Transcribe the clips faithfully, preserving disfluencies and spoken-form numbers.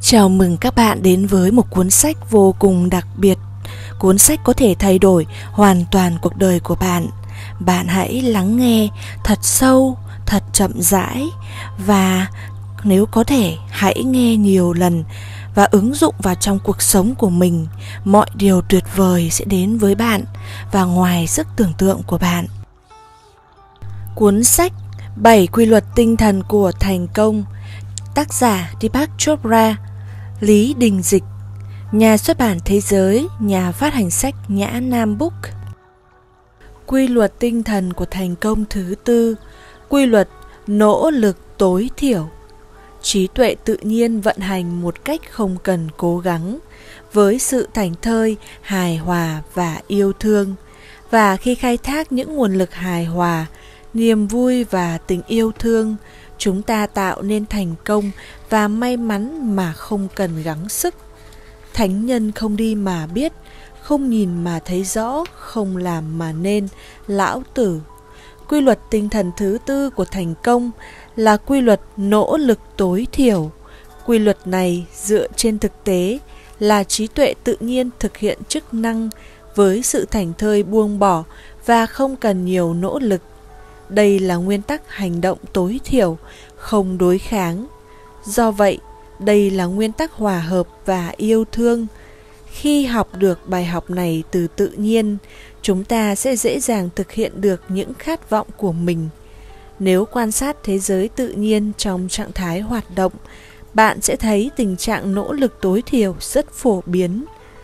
Chào mừng các bạn đến với một cuốn sách vô cùng đặc biệt. Cuốn sách có thể thay đổi hoàn toàn cuộc đời của bạn. Bạn hãy lắng nghe thật sâu, thật chậm rãi và nếu có thể hãy nghe nhiều lần và ứng dụng vào trong cuộc sống của mình. Mọi điều tuyệt vời sẽ đến với bạn và ngoài sức tưởng tượng của bạn. Cuốn sách bảy quy luật tinh thần của thành công, tác giả Deepak Chopra, Lý Đình Dịch, nhà xuất bản Thế Giới, nhà phát hành sách Nhã Nam Book. Quy luật tinh thần của thành công thứ tư, quy luật nỗ lực tối thiểu. Trí tuệ tự nhiên vận hành một cách không cần cố gắng, với sự thảnh thơi, hài hòa và yêu thương. Và khi khai thác những nguồn lực hài hòa, niềm vui và tình yêu thương, chúng ta tạo nên thành công và may mắn mà không cần gắng sức. Thánh nhân không đi mà biết, không nhìn mà thấy rõ, không làm mà nên. Lão Tử. Quy luật tinh thần thứ tư của thành công là quy luật nỗ lực tối thiểu. Quy luật này dựa trên thực tế là trí tuệ tự nhiên thực hiện chức năng với sự thảnh thơi buông bỏ và không cần nhiều nỗ lực. Đây là nguyên tắc hành động tối thiểu, không đối kháng. Do vậy, đây là nguyên tắc hòa hợp và yêu thương. Khi học được bài học này từ tự nhiên, chúng ta sẽ dễ dàng thực hiện được những khát vọng của mình. Nếu quan sát thế giới tự nhiên trong trạng thái hoạt động, bạn sẽ thấy tình trạng nỗ lực tối thiểu rất phổ biến.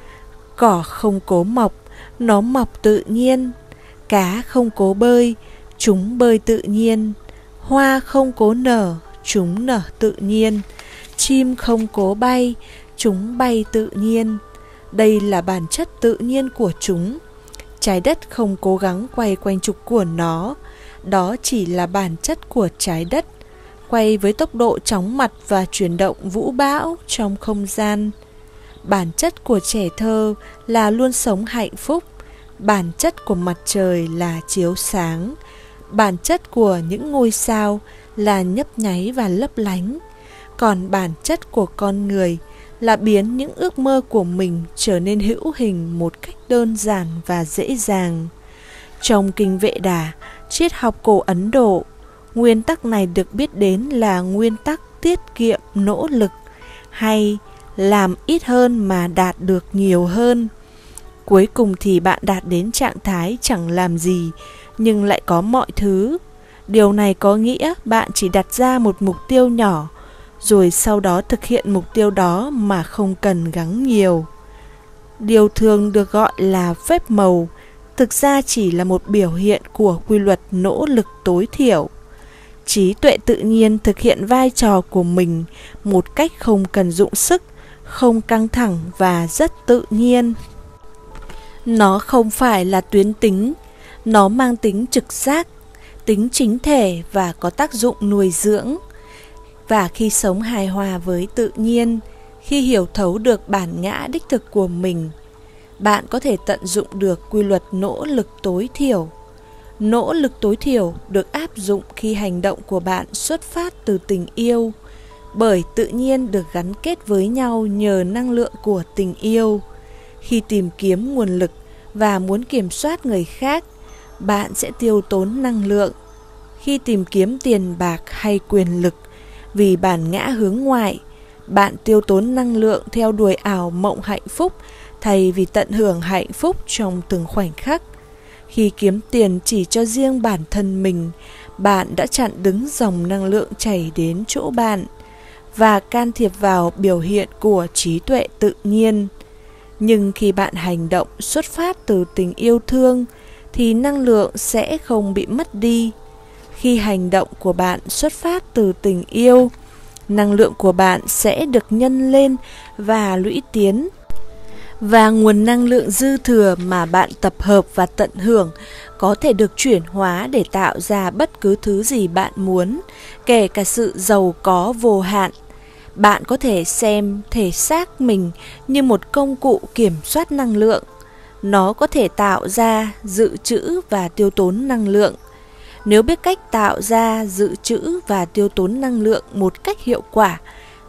Cỏ không cố mọc, nó mọc tự nhiên. Cá không cố bơi, chúng bơi tự nhiên. Hoa không cố nở, chúng nở tự nhiên. Chim không cố bay, chúng bay tự nhiên. Đây là bản chất tự nhiên của chúng. Trái đất không cố gắng quay quanh trục của nó. Đó chỉ là bản chất của trái đất, quay với tốc độ chóng mặt và chuyển động vũ bão trong không gian. Bản chất của trẻ thơ là luôn sống hạnh phúc. Bản chất của mặt trời là chiếu sáng. Bản chất của những ngôi sao là nhấp nháy và lấp lánh. Còn bản chất của con người là biến những ước mơ của mình trở nên hữu hình một cách đơn giản và dễ dàng. Trong kinh Vệ Đà, triết học cổ Ấn Độ, nguyên tắc này được biết đến là nguyên tắc tiết kiệm nỗ lực, hay làm ít hơn mà đạt được nhiều hơn. Cuối cùng thì bạn đạt đến trạng thái chẳng làm gì nhưng lại có mọi thứ. Điều này có nghĩa bạn chỉ đặt ra một mục tiêu nhỏ, rồi sau đó thực hiện mục tiêu đó mà không cần gắng nhiều. Điều thường được gọi là phép màu, thực ra chỉ là một biểu hiện của quy luật nỗ lực tối thiểu. Trí tuệ tự nhiên thực hiện vai trò của mình một cách không cần dụng sức, không căng thẳng và rất tự nhiên. Nó không phải là tuyến tính, nó mang tính trực giác, tính chính thể và có tác dụng nuôi dưỡng. Và khi sống hài hòa với tự nhiên, khi hiểu thấu được bản ngã đích thực của mình, bạn có thể tận dụng được quy luật nỗ lực tối thiểu. Nỗ lực tối thiểu được áp dụng khi hành động của bạn xuất phát từ tình yêu, bởi tự nhiên được gắn kết với nhau nhờ năng lượng của tình yêu. Khi tìm kiếm nguồn lực và muốn kiểm soát người khác, bạn sẽ tiêu tốn năng lượng. Khi tìm kiếm tiền bạc hay quyền lực vì bản ngã hướng ngoại, bạn tiêu tốn năng lượng theo đuổi ảo mộng hạnh phúc thay vì tận hưởng hạnh phúc trong từng khoảnh khắc. Khi kiếm tiền chỉ cho riêng bản thân mình, bạn đã chặn đứng dòng năng lượng chảy đến chỗ bạn và can thiệp vào biểu hiện của trí tuệ tự nhiên. Nhưng khi bạn hành động xuất phát từ tình yêu thương thì năng lượng sẽ không bị mất đi. Khi hành động của bạn xuất phát từ tình yêu, năng lượng của bạn sẽ được nhân lên và lũy tiến. Và nguồn năng lượng dư thừa mà bạn tập hợp và tận hưởng có thể được chuyển hóa để tạo ra bất cứ thứ gì bạn muốn, kể cả sự giàu có vô hạn. Bạn có thể xem thể xác mình như một công cụ kiểm soát năng lượng. Nó có thể tạo ra, dự trữ và tiêu tốn năng lượng. Nếu biết cách tạo ra, dự trữ và tiêu tốn năng lượng một cách hiệu quả,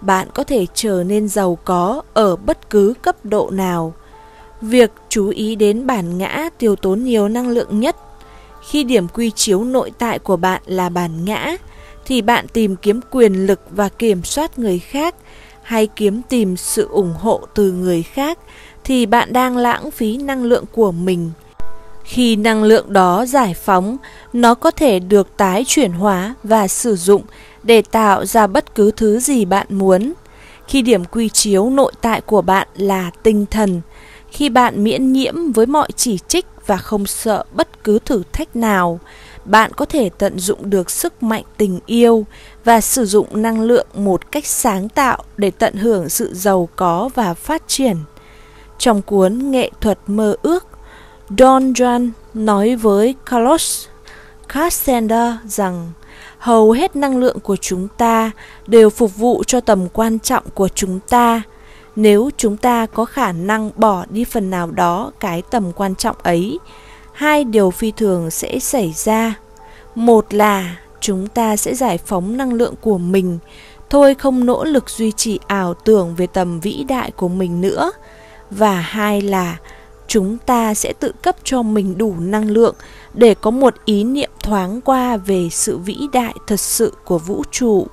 bạn có thể trở nên giàu có ở bất cứ cấp độ nào. Việc chú ý đến bản ngã tiêu tốn nhiều năng lượng nhất. Khi điểm quy chiếu nội tại của bạn là bản ngã, thì bạn tìm kiếm quyền lực và kiểm soát người khác, hay kiếm tìm sự ủng hộ từ người khác, thì bạn đang lãng phí năng lượng của mình. Khi năng lượng đó giải phóng, nó có thể được tái chuyển hóa và sử dụng để tạo ra bất cứ thứ gì bạn muốn. Khi điểm quy chiếu nội tại của bạn là tinh thần, khi bạn miễn nhiễm với mọi chỉ trích và không sợ bất cứ thử thách nào, bạn có thể tận dụng được sức mạnh tình yêu và sử dụng năng lượng một cách sáng tạo để tận hưởng sự giàu có và phát triển. Trong cuốn Nghệ thuật mơ ước, Don Juan nói với Carlos Castaneda rằng hầu hết năng lượng của chúng ta đều phục vụ cho tầm quan trọng của chúng ta. Nếu chúng ta có khả năng bỏ đi phần nào đó cái tầm quan trọng ấy, hai điều phi thường sẽ xảy ra. Một là chúng ta sẽ giải phóng năng lượng của mình, thôi không nỗ lực duy trì ảo tưởng về tầm vĩ đại của mình nữa. Và hai là chúng ta sẽ tự cấp cho mình đủ năng lượng để có một ý niệm thoáng qua về sự vĩ đại thật sự của vũ trụ.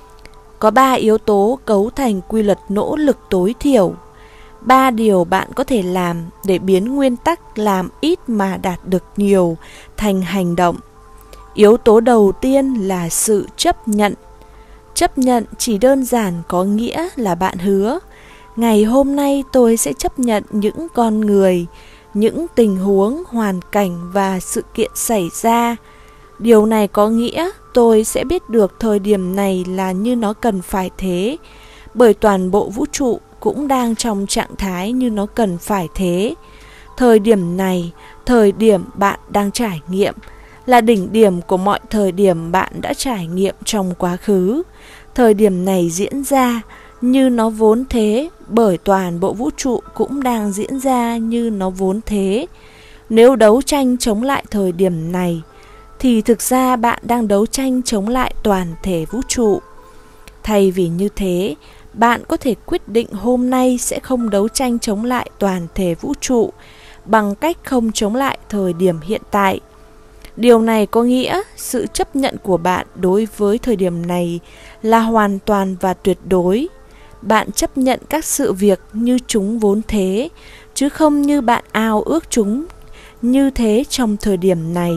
Có ba yếu tố cấu thành quy luật nỗ lực tối thiểu. Ba điều bạn có thể làm để biến nguyên tắc làm ít mà đạt được nhiều thành hành động. Yếu tố đầu tiên là sự chấp nhận. Chấp nhận chỉ đơn giản có nghĩa là bạn hứa: ngày hôm nay tôi sẽ chấp nhận những con người, những tình huống, hoàn cảnh và sự kiện xảy ra. Điều này có nghĩa tôi sẽ biết được thời điểm này là như nó cần phải thế, bởi toàn bộ vũ trụ cũng đang trong trạng thái như nó cần phải thế. Thời điểm này, thời điểm bạn đang trải nghiệm, là đỉnh điểm của mọi thời điểm bạn đã trải nghiệm trong quá khứ. Thời điểm này diễn ra như nó vốn thế, bởi toàn bộ vũ trụ cũng đang diễn ra như nó vốn thế. Nếu đấu tranh chống lại thời điểm này, thì thực ra bạn đang đấu tranh chống lại toàn thể vũ trụ. Thay vì như thế, bạn có thể quyết định hôm nay sẽ không đấu tranh chống lại toàn thể vũ trụ bằng cách không chống lại thời điểm hiện tại. Điều này có nghĩa sự chấp nhận của bạn đối với thời điểm này là hoàn toàn và tuyệt đối. Bạn chấp nhận các sự việc như chúng vốn thế, chứ không như bạn ao ước chúng như thế trong thời điểm này.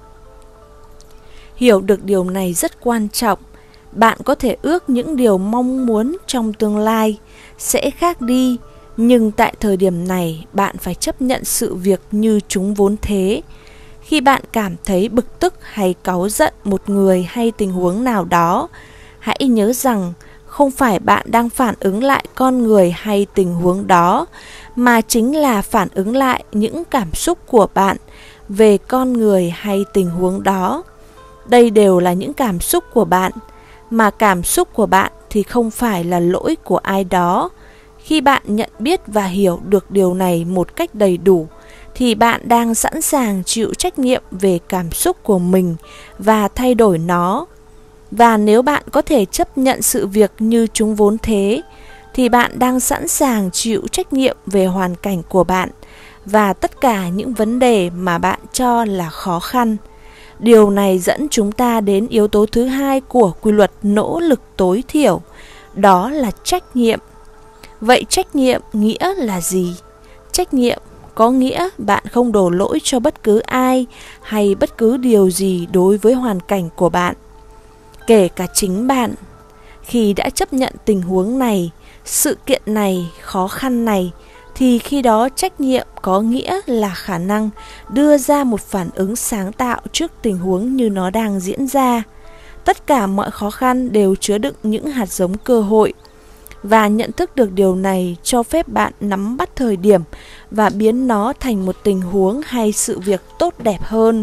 Hiểu được điều này rất quan trọng. Bạn có thể ước những điều mong muốn trong tương lai sẽ khác đi, nhưng tại thời điểm này bạn phải chấp nhận sự việc như chúng vốn thế. Khi bạn cảm thấy bực tức hay cáu giận một người hay tình huống nào đó, hãy nhớ rằng không phải bạn đang phản ứng lại con người hay tình huống đó, mà chính là phản ứng lại những cảm xúc của bạn về con người hay tình huống đó. Đây đều là những cảm xúc của bạn, mà cảm xúc của bạn thì không phải là lỗi của ai đó. Khi bạn nhận biết và hiểu được điều này một cách đầy đủ, thì bạn đang sẵn sàng chịu trách nhiệm về cảm xúc của mình và thay đổi nó. Và nếu bạn có thể chấp nhận sự việc như chúng vốn thế, thì bạn đang sẵn sàng chịu trách nhiệm về hoàn cảnh của bạn và tất cả những vấn đề mà bạn cho là khó khăn. Điều này dẫn chúng ta đến yếu tố thứ hai của quy luật nỗ lực tối thiểu, đó là trách nhiệm. Vậy trách nhiệm nghĩa là gì? Trách nhiệm có nghĩa bạn không đổ lỗi cho bất cứ ai hay bất cứ điều gì đối với hoàn cảnh của bạn, kể cả chính bạn. Khi đã chấp nhận tình huống này, sự kiện này, khó khăn này, thì khi đó trách nhiệm có nghĩa là khả năng đưa ra một phản ứng sáng tạo trước tình huống như nó đang diễn ra. Tất cả mọi khó khăn đều chứa đựng những hạt giống cơ hội, và nhận thức được điều này cho phép bạn nắm bắt thời điểm và biến nó thành một tình huống hay sự việc tốt đẹp hơn.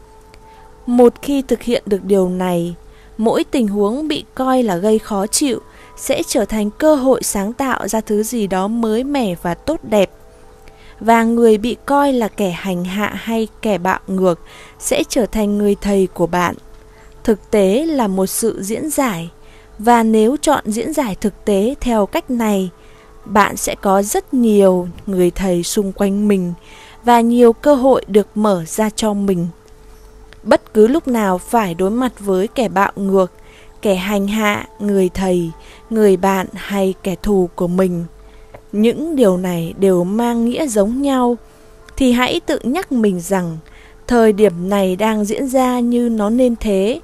Một khi thực hiện được điều này, mỗi tình huống bị coi là gây khó chịu sẽ trở thành cơ hội sáng tạo ra thứ gì đó mới mẻ và tốt đẹp. Và người bị coi là kẻ hành hạ hay kẻ bạo ngược sẽ trở thành người thầy của bạn. Thực tế là một sự diễn giải, Và nếu chọn diễn giải thực tế theo cách này, bạn sẽ có rất nhiều người thầy xung quanh mình và nhiều cơ hội được mở ra cho mình. Bất cứ lúc nào phải đối mặt với kẻ bạo ngược, kẻ hành hạ, người thầy, người bạn hay kẻ thù của mình, những điều này đều mang nghĩa giống nhau, thì hãy tự nhắc mình rằng thời điểm này đang diễn ra như nó nên thế.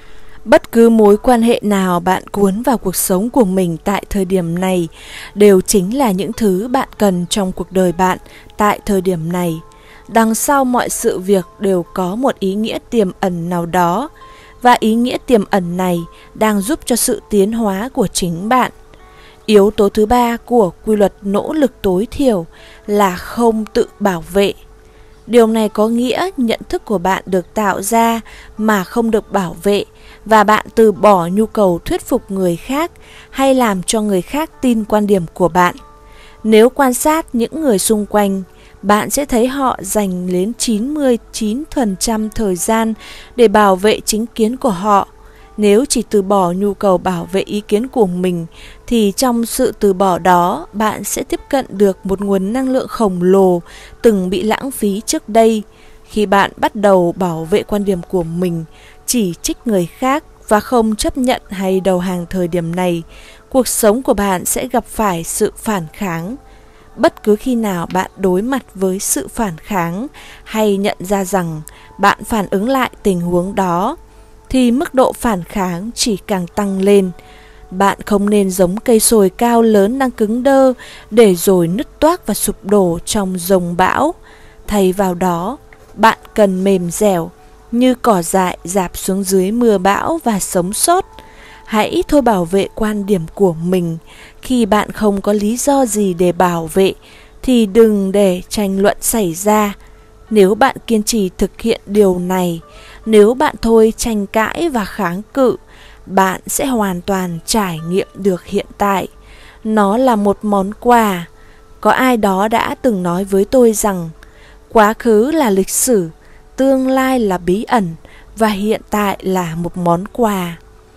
Bất cứ mối quan hệ nào bạn cuốn vào cuộc sống của mình tại thời điểm này đều chính là những thứ bạn cần trong cuộc đời bạn tại thời điểm này. Đằng sau mọi sự việc đều có một ý nghĩa tiềm ẩn nào đó, và ý nghĩa tiềm ẩn này đang giúp cho sự tiến hóa của chính bạn. Yếu tố thứ ba của quy luật nỗ lực tối thiểu là không tự bảo vệ. Điều này có nghĩa nhận thức của bạn được tạo ra mà không được bảo vệ, và bạn từ bỏ nhu cầu thuyết phục người khác hay làm cho người khác tin quan điểm của bạn. Nếu quan sát những người xung quanh, bạn sẽ thấy họ dành đến chín mươi chín phần trăm thời gian để bảo vệ chính kiến của họ. Nếu chỉ từ bỏ nhu cầu bảo vệ ý kiến của mình, thì trong sự từ bỏ đó, bạn sẽ tiếp cận được một nguồn năng lượng khổng lồ từng bị lãng phí trước đây. Khi bạn bắt đầu bảo vệ quan điểm của mình, chỉ trích người khác và không chấp nhận hay đầu hàng thời điểm này, cuộc sống của bạn sẽ gặp phải sự phản kháng. Bất cứ khi nào bạn đối mặt với sự phản kháng hay nhận ra rằng bạn phản ứng lại tình huống đó, thì mức độ phản kháng chỉ càng tăng lên. Bạn không nên giống cây sồi cao lớn đang cứng đơ để rồi nứt toác và sụp đổ trong dòng bão. Thay vào đó, bạn cần mềm dẻo như cỏ dại rạp xuống dưới mưa bão và sống sót. Hãy thôi bảo vệ quan điểm của mình. Khi bạn không có lý do gì để bảo vệ thì đừng để tranh luận xảy ra. Nếu bạn kiên trì thực hiện điều này, nếu bạn thôi tranh cãi và kháng cự, bạn sẽ hoàn toàn trải nghiệm được hiện tại. Nó là một món quà. Có ai đó đã từng nói với tôi rằng quá khứ là lịch sử, tương lai là bí ẩn và hiện tại là một món quà.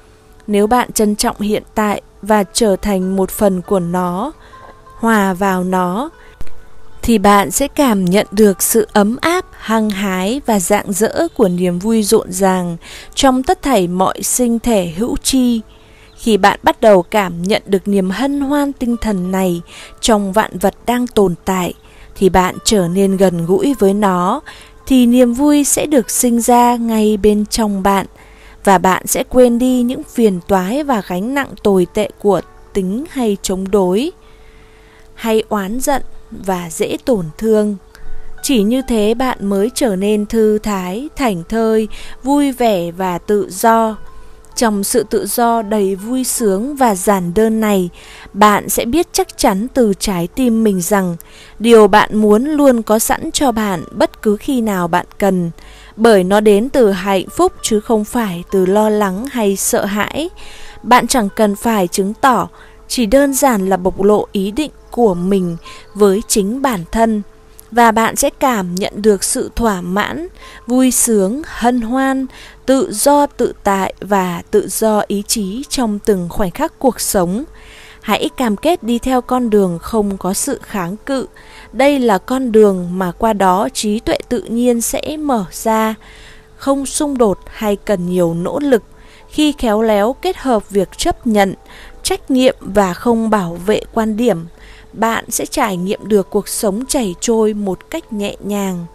Nếu bạn trân trọng hiện tại và trở thành một phần của nó, hòa vào nó, thì bạn sẽ cảm nhận được sự ấm áp, hăng hái và rạng rỡ của niềm vui rộn ràng trong tất thảy mọi sinh thể hữu tri. Khi bạn bắt đầu cảm nhận được niềm hân hoan tinh thần này trong vạn vật đang tồn tại, thì bạn trở nên gần gũi với nó, thì niềm vui sẽ được sinh ra ngay bên trong bạn, và bạn sẽ quên đi những phiền toái và gánh nặng tồi tệ của tính hay chống đối, hay oán giận và dễ tổn thương. Chỉ như thế bạn mới trở nên thư thái, thảnh thơi, vui vẻ và tự do. Trong sự tự do đầy vui sướng và giản đơn này, bạn sẽ biết chắc chắn từ trái tim mình rằng điều bạn muốn luôn có sẵn cho bạn bất cứ khi nào bạn cần, bởi nó đến từ hạnh phúc chứ không phải từ lo lắng hay sợ hãi. Bạn chẳng cần phải chứng tỏ, chỉ đơn giản là bộc lộ ý định của mình với chính bản thân, và bạn sẽ cảm nhận được sự thỏa mãn, vui sướng, hân hoan, tự do tự tại và tự do ý chí trong từng khoảnh khắc cuộc sống. Hãy cam kết đi theo con đường không có sự kháng cự. Đây là con đường mà qua đó trí tuệ tự nhiên sẽ mở ra, không xung đột hay cần nhiều nỗ lực. Khi khéo léo kết hợp việc chấp nhận, trách nhiệm và không bảo vệ quan điểm, bạn sẽ trải nghiệm được cuộc sống chảy trôi một cách nhẹ nhàng.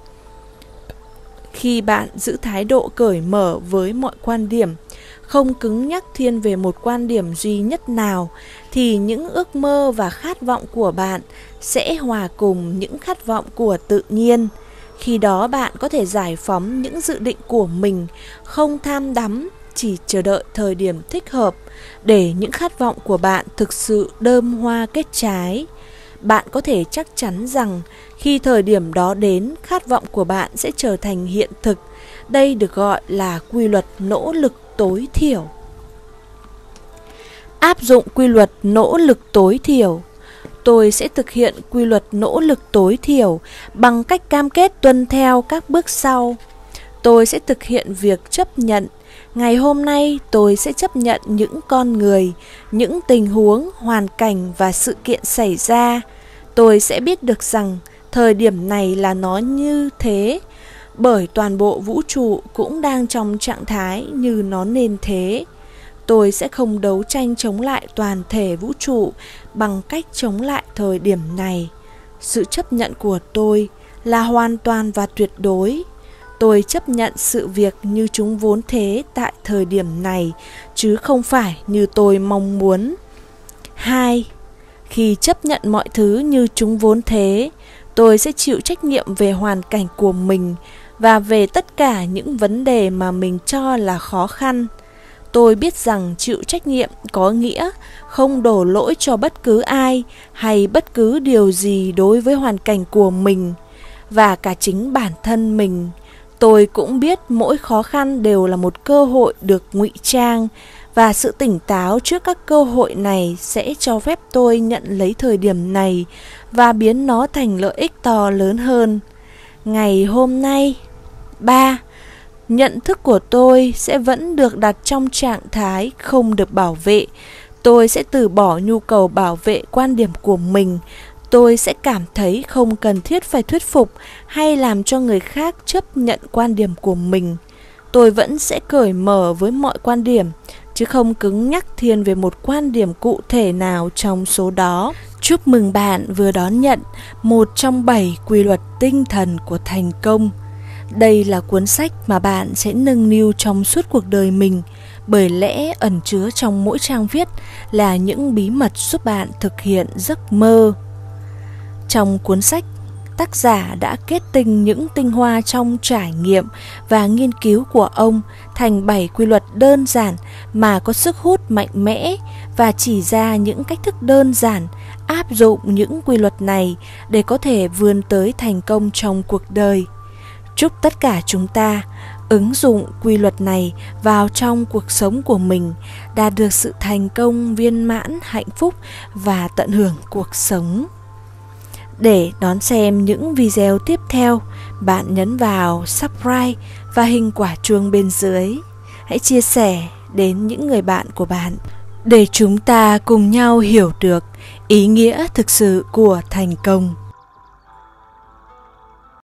Khi bạn giữ thái độ cởi mở với mọi quan điểm, không cứng nhắc thiên về một quan điểm duy nhất nào, thì những ước mơ và khát vọng của bạn sẽ hòa cùng những khát vọng của tự nhiên. Khi đó bạn có thể giải phóng những dự định của mình, không tham đắm, chỉ chờ đợi thời điểm thích hợp để những khát vọng của bạn thực sự đơm hoa kết trái. Bạn có thể chắc chắn rằng khi thời điểm đó đến, khát vọng của bạn sẽ trở thành hiện thực. Đây được gọi là quy luật nỗ lực tối thiểu. Áp dụng quy luật nỗ lực tối thiểu. Tôi sẽ thực hiện quy luật nỗ lực tối thiểu bằng cách cam kết tuân theo các bước sau. Tôi sẽ thực hiện việc chấp nhận, Ngày hôm nay tôi sẽ chấp nhận những con người, những tình huống, hoàn cảnh và sự kiện xảy ra. Tôi sẽ biết được rằng thời điểm này là nó như thế, bởi toàn bộ vũ trụ cũng đang trong trạng thái như nó nên thế. Tôi sẽ không đấu tranh chống lại toàn thể vũ trụ bằng cách chống lại thời điểm này. Sự chấp nhận của tôi là hoàn toàn và tuyệt đối. Tôi chấp nhận sự việc như chúng vốn thế tại thời điểm này, chứ không phải như tôi mong muốn. Hai. Khi chấp nhận mọi thứ như chúng vốn thế, tôi sẽ chịu trách nhiệm về hoàn cảnh của mình và về tất cả những vấn đề mà mình cho là khó khăn. Tôi biết rằng chịu trách nhiệm có nghĩa không đổ lỗi cho bất cứ ai hay bất cứ điều gì đối với hoàn cảnh của mình và cả chính bản thân mình. Tôi cũng biết mỗi khó khăn đều là một cơ hội được ngụy trang, và sự tỉnh táo trước các cơ hội này sẽ cho phép tôi nhận lấy thời điểm này và biến nó thành lợi ích to lớn hơn. Ngày hôm nay. Ba. Nhận thức của tôi sẽ vẫn được đặt trong trạng thái không được bảo vệ. Tôi sẽ từ bỏ nhu cầu bảo vệ quan điểm của mình. Tôi sẽ cảm thấy không cần thiết phải thuyết phục hay làm cho người khác chấp nhận quan điểm của mình. Tôi vẫn sẽ cởi mở với mọi quan điểm, chứ không cứng nhắc thiên về một quan điểm cụ thể nào trong số đó. Chúc mừng bạn vừa đón nhận một trong bảy quy luật tinh thần của thành công. Đây là cuốn sách mà bạn sẽ nâng niu trong suốt cuộc đời mình, bởi lẽ ẩn chứa trong mỗi trang viết là những bí mật giúp bạn thực hiện giấc mơ. Trong cuốn sách, tác giả đã kết tinh những tinh hoa trong trải nghiệm và nghiên cứu của ông thành bảy quy luật đơn giản mà có sức hút mạnh mẽ, và chỉ ra những cách thức đơn giản áp dụng những quy luật này để có thể vươn tới thành công trong cuộc đời. Chúc tất cả chúng ta ứng dụng quy luật này vào trong cuộc sống của mình, đạt được sự thành công viên mãn, hạnh phúc và tận hưởng cuộc sống. Để đón xem những video tiếp theo, bạn nhấn vào subscribe và hình quả chuông bên dưới. Hãy chia sẻ đến những người bạn của bạn để chúng ta cùng nhau hiểu được ý nghĩa thực sự của thành công.